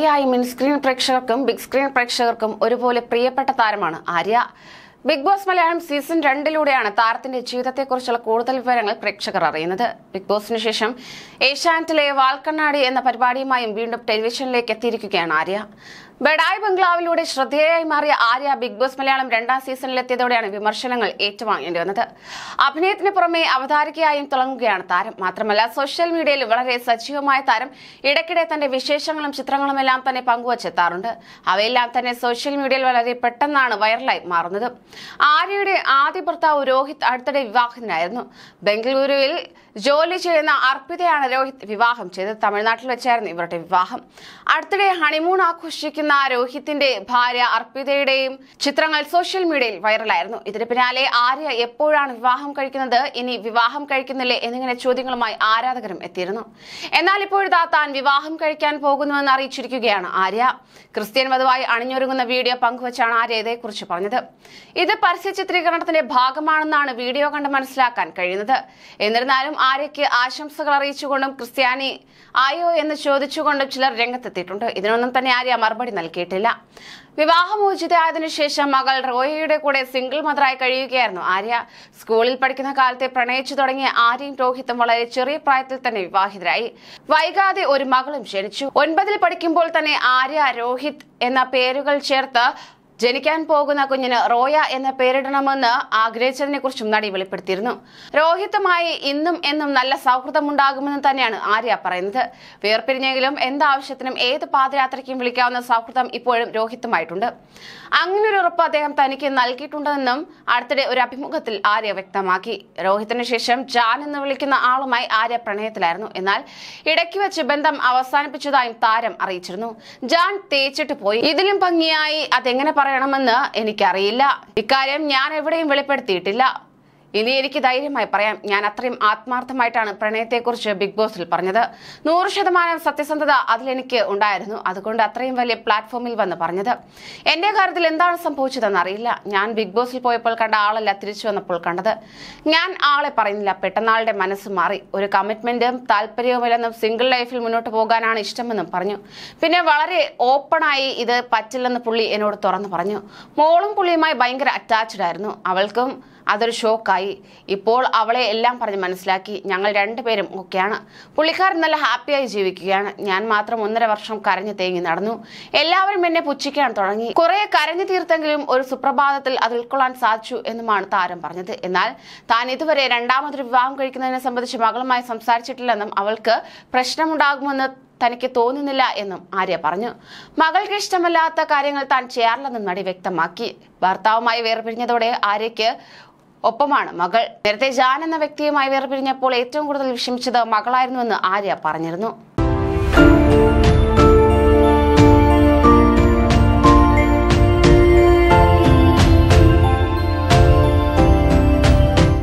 നടിയായി mini screen പ്രേക്ഷകർക്കും big screen പ്രേക്ഷകർക്കും ഒരുപോലെ പ്രിയപ്പെട്ട താരമാണ് Arya. Bigg Boss Malayalam season 2 താരത്തിന്റെ ജീവിതത്തെക്കുറിച്ചുള്ള കൂടുതൽ വിവരങ്ങൾ പ്രേക്ഷകർ അറിയുന്നത്. ബിഗ് ബോസിന് ശേഷം ഏഷ്യാനെറ്റിലെ വാൽക്കണ്ണാടി എന്ന പരിപാടിയുമായും വീണ്ടും ടെലിവിഷനിലേക്ക് എത്തിയിരിക്കുകയാണ് ആര്യ. ബഡായി ബംഗ്ലാവിലൂടെ ശ്രദ്ധേയയായി മാറിയ ആര്യ ബിഗ് ബോസ് മലയാളം 2ാം സീസണിലെത്തിയതോടെയാണ് വിമർശനങ്ങൾ ഏറ്റുവാങ്ങേണ്ടി വന്നത്. അഭിനയത്തിന് പുറമെ അവതാരികയായും തിളങ്ങുകയാണ് താരം. മാത്രമല്ല സോഷ്യൽ മീഡിയയിൽ വളരെ സജീവമായ താരം ഇടയ്ക്കിടെ തന്റെ വിശേഷങ്ങളും ചിത്രങ്ങളുമെല്ലാം തന്നെ പങ്കുവച്ചെത്താറുണ്ട്. അവയെല്ലാം തന്നെ സോഷ്യൽ മീഡിയയിൽ വളരെ പെട്ടെന്നാണ് വൈറലായി മാറുന്നത്. ആര്യയുടെ ആദ്യ ഭർത്താവ് രോഹിത് അടുത്തിടെ വിവാഹിതനായിരുന്നു. ബംഗളൂരുവിൽ ജോലി ചെയ്യുന്ന അർപ്പിതയാണ് രോഹിത് വിവാഹം ചെയ്തത്. തമിഴ്നാട്ടിൽ വെച്ചായിരുന്നു ഇവരുടെ വിവാഹം. അടുത്തിടെ ഹണിമൂൺ ആഘോഷിക്കുന്ന രോഹിത്തിന്റെ ഭാര്യ അർപ്പിതയുടെയും ചിത്രങ്ങൾ സോഷ്യൽ മീഡിയയിൽ വൈറലായിരുന്നു. ഇതിന് പിന്നാലെ ആര്യ എപ്പോഴാണ് വിവാഹം കഴിക്കുന്നത്, ഇനി വിവാഹം കഴിക്കുന്നില്ലേ എന്നിങ്ങനെ ചോദ്യങ്ങളുമായി ആരാധകരും എത്തിയിരുന്നു. എന്നാൽ ഇപ്പോഴത്തെ താൻ വിവാഹം കഴിക്കാൻ പോകുന്നുവെന്ന് അറിയിച്ചിരിക്കുകയാണ് ആര്യ. ക്രിസ്ത്യൻ വധുവായി അണിഞ്ഞൊരുങ്ങുന്ന വീഡിയോ പങ്കുവച്ചാണ് ആര്യ ഇതേക്കുറിച്ച് പറഞ്ഞത്. ഇത് പരസ്യ ചിത്രീകരണത്തിന്റെ ഭാഗമാണെന്നാണ് വീഡിയോ കണ്ട് മനസ്സിലാക്കാൻ കഴിയുന്നത്. എന്നിരുന്നാലും ആര്യയ്ക്ക് ആശംസകൾ അറിയിച്ചുകൊണ്ടും ക്രിസ്ത്യാനി ആയോ എന്ന് ചോദിച്ചുകൊണ്ടും ചിലർ രംഗത്തെത്തിയിട്ടുണ്ട്. ഇതിനൊന്നും തന്നെ ആര്യ മറുപടി നൽകിയിട്ടില്ല. വിവാഹമോചിതയായതിനു ശേഷം മകൾ റോയയുടെ കൂടെ സിംഗിൾ മദറായി കഴിയുകയായിരുന്നു ആര്യ. സ്കൂളിൽ പഠിക്കുന്ന കാലത്തെ പ്രണയിച്ചു തുടങ്ങിയ ആര്യയും രോഹിത്തും വളരെ ചെറിയ പ്രായത്തിൽ തന്നെ വിവാഹിതരായി. വൈകാതെ ഒരു മകളും ജനിച്ചു. 9ൽ പഠിക്കുമ്പോൾ തന്നെ ആര്യ രോഹിത് എന്ന പേരുകൾ ചേർത്ത് ജനിക്കാൻ പോകുന്ന കുഞ്ഞിന് റോയ എന്ന പേരിടണമെന്ന് ആഗ്രഹിച്ചതിനെ കുറിച്ചും നടി വെളിപ്പെടുത്തിയിരുന്നു. രോഹിത്തുമായി ഇന്നും എന്നും നല്ല സൗഹൃദമുണ്ടാകുമെന്ന് തന്നെയാണ് ആര്യ പറയുന്നത്. വേർപിരിഞ്ഞെങ്കിലും എന്താവശ്യത്തിനും ഏത് പാദയാത്രയ്ക്കും വിളിക്കാവുന്ന സൗഹൃദം ഇപ്പോഴും രോഹിത്തുമായിട്ടുണ്ട്. അങ്ങനൊരു ഉറപ്പ് അദ്ദേഹം തനിക്ക് നൽകിയിട്ടുണ്ടെന്നും അടുത്തിടെ ഒരു അഭിമുഖത്തിൽ ആര്യ വ്യക്തമാക്കി. രോഹിത്തിന് ശേഷം ജാൻ എന്ന് വിളിക്കുന്ന ആളുമായി ആര്യ പ്രണയത്തിലായിരുന്നു. എന്നാൽ ഇടയ്ക്ക് വെച്ച് ബന്ധം അവസാനിപ്പിച്ചതായും താരം അറിയിച്ചിരുന്നു. ജാൻ തേച്ചിട്ട് പോയി. ഇതിലും ഭംഗിയായി അതെങ്ങനെ പറയണമെന്ന് എനിക്കറിയില്ല. ഇക്കാര്യം ഞാൻ എവിടെയും വെളിപ്പെടുത്തിയിട്ടില്ല. ഇനി എനിക്ക് ധൈര്യമായി പറയാം, ഞാൻ അത്രയും ആത്മാർത്ഥമായിട്ടാണ് പ്രണയത്തെക്കുറിച്ച് ബിഗ് ബോസിൽ പറഞ്ഞത്. 100% സത്യസന്ധത അതിലെനിക്ക് ഉണ്ടായിരുന്നു. അതുകൊണ്ട് അത്രയും വലിയ പ്ലാറ്റ്ഫോമിൽ വന്ന് പറഞ്ഞത്. എന്റെ കാര്യത്തിൽ എന്താണ് സംഭവിച്ചതെന്ന് അറിയില്ല. ഞാൻ ബിഗ് ബോസിൽ പോയപ്പോൾ കണ്ട ആളല്ല തിരിച്ചു വന്നപ്പോൾ കണ്ടത്. ഞാൻ ആളെ പറയുന്നില്ല. പെട്ടെന്നാളുടെ മനസ്സ് മാറി. ഒരു കമ്മിറ്റ്മെന്റും താല്പര്യവുമില്ലെന്നും സിംഗിൾ ലൈഫിൽ മുന്നോട്ട് പോകാനാണ് ഇഷ്ടമെന്നും പറഞ്ഞു. പിന്നെ വളരെ ഓപ്പണായി ഇത് പറ്റില്ലെന്ന് പുള്ളി എന്നോട് തുറന്നു പറഞ്ഞു. മോളും പുള്ളിയുമായി ഭയങ്കര അറ്റാച്ച്ഡ് ആയിരുന്നു. അവൾക്കും അതൊരു ഷോക്കായി. ഇപ്പോൾ അവളെ എല്ലാം പറഞ്ഞ് മനസ്സിലാക്കി. ഞങ്ങൾ രണ്ടുപേരും ഒക്കെയാണ്. പുള്ളിക്കാരൻ നല്ല ഹാപ്പിയായി ജീവിക്കുകയാണ്. ഞാൻ മാത്രം 1.5 വർഷം കരഞ്ഞു തേങ്ങി നടന്നു. എല്ലാവരും എന്നെ പുച്ഛിക്കാൻ തുടങ്ങി. കുറെ കരഞ്ഞു തീർത്തെങ്കിലും ഒരു സുപ്രഭാതത്തിൽ അത് ഉൾക്കൊള്ളാൻ സാധിച്ചു എന്നുമാണ് താരം പറഞ്ഞത്. എന്നാൽ താൻ ഇതുവരെ രണ്ടാമതൊരു വിവാഹം കഴിക്കുന്നതിനെ സംബന്ധിച്ച് മകളുമായി സംസാരിച്ചിട്ടില്ലെന്നും അവൾക്ക് പ്രശ്നമുണ്ടാകുമെന്ന് തനിക്ക് തോന്നുന്നില്ല എന്നും ആര്യ പറഞ്ഞു. മകൾക്ക് ഇഷ്ടമല്ലാത്ത കാര്യങ്ങൾ താൻ ചെയ്യാറില്ലെന്നും നടി വ്യക്തമാക്കി. ഭർത്താവുമായി വേർപിരിഞ്ഞതോടെ ആര്യയ്ക്ക് ഒപ്പമാണ് മകൾ. നേരത്തെ ജാൻ എന്ന വ്യക്തിയുമായി വേർപിരിഞ്ഞപ്പോൾ ഏറ്റവും കൂടുതൽ വിഷമിച്ചത് മകളായിരുന്നുവെന്ന് ആര്യ പറഞ്ഞിരുന്നു.